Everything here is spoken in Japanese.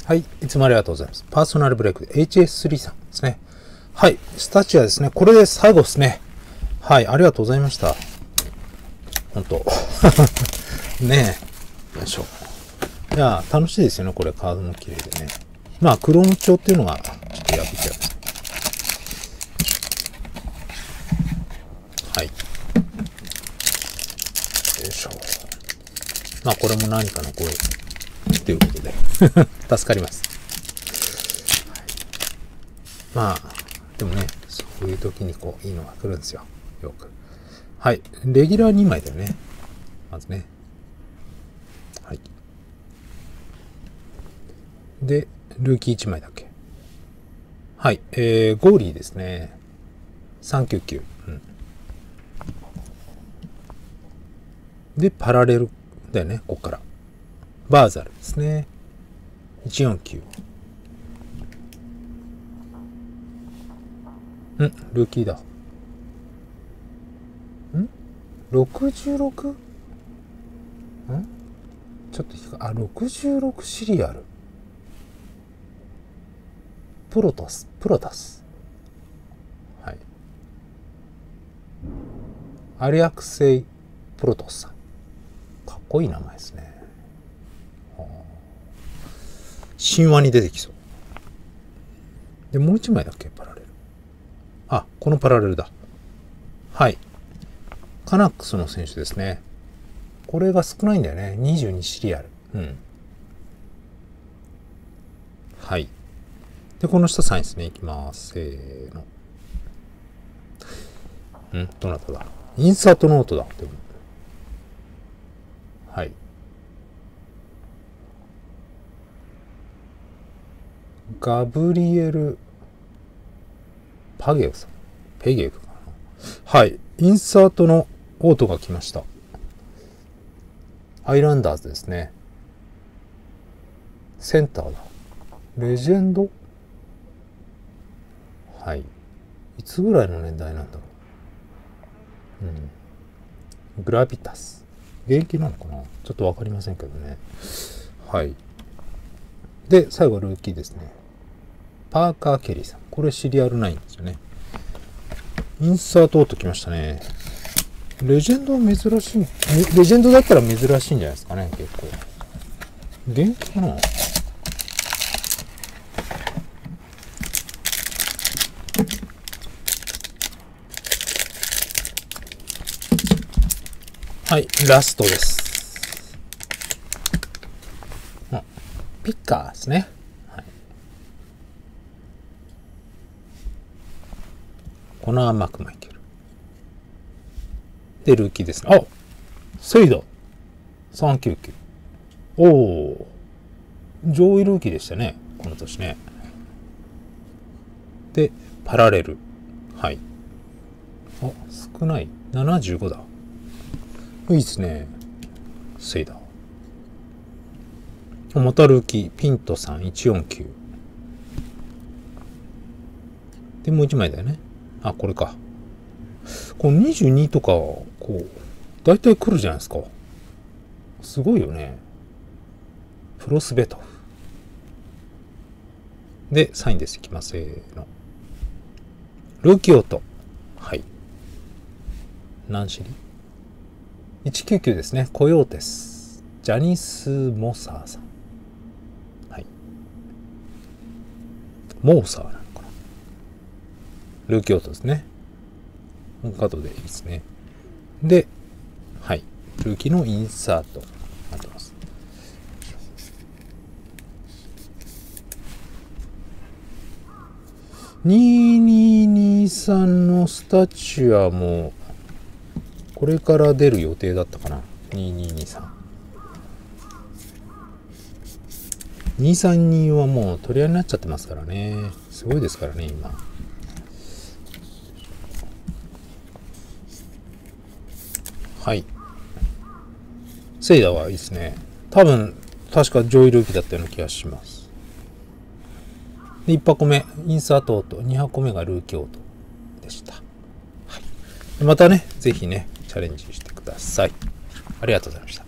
はい。いつもありがとうございます。パーソナルブレイクで HS3 さんですね。はい。スタチュアですね。これで最後ですね。はい。ありがとうございました。本当ねえ。よいしょ。いや、楽しいですよね。これ、カードも綺麗でね。まあ、クローム調っていうのが、ちょっと破っちゃいます。はい。よいしょ。まあ、これも何かの声ということで、助かります。はい、まあ、でもね、そういう時にこう、いいのが来るんですよ。よく。はい。レギュラー2枚だよね。まずね。はい。で、ルーキー1枚だけ。はい。ゴーリーですね。399。うん。で、パラレルだよね、ここから。バーザルですね。149。ルーキーだ。66? ちょっと66シリアル。プロタス。はい。アリアクセイ・プロトスさん。かっこいい名前ですね。神話に出てきそう。で、もう一枚だっけ、パラレル。あ、このパラレルだ。はい。カナックスの選手ですね。これが少ないんだよね。22シリアル。はい。で、この下サインですね。いきます。せーの。どなただ？インサートノートだ。でもはい。ガブリエル・パゲウさん。ペゲウかな。はい。インサートのオートが来ました。アイランダーズですね。センターだ。レジェンド？はい。いつぐらいの年代なんだろう。グラビタス。現役なのかな？ちょっとわかりませんけどね。はい。で、最後ルーキーですね。パーカー・ケリーさん。これシリアル9ですよね。インサートオート来ましたね。レジェンドは珍しい。レジェンドだったら珍しいんじゃないですかね、結構。元気かな？はい、ラストです。ピッカーですね。はい、コナー・マクマイケル。で、ルーキーですね。あ、セイダ399。おお、上位ルーキーでしたね、この年ね。で、パラレル。はい。あ、少ない。75だ。いいですね。セイダまたルーキー。ピントさん149。で、もう1枚だよね。あ、これか。この22とか、こう、だいたい来るじゃないですか。すごいよね。プロスベトフ。で、サインです。いきます。せーの。ルーキーオート。はい。何シリ ?199 ですね。コヨーテス。ジャニス・モサーさん。はい。モーサーなのかな。ルーキーオートですね。カードでいいですね。で、はい。ルーキーのインサート。なってます。2223のスタチュアも、これから出る予定だったかな。2223。232はもう取り合いになっちゃってますからね。すごいですからね、今。はい。セイダはいいですね。多分、確か上位ルーキーだったような気がします。で、1箱目、インサートオート。2箱目がルーキーオートでした。はい。またね、ぜひね、チャレンジしてください。ありがとうございました。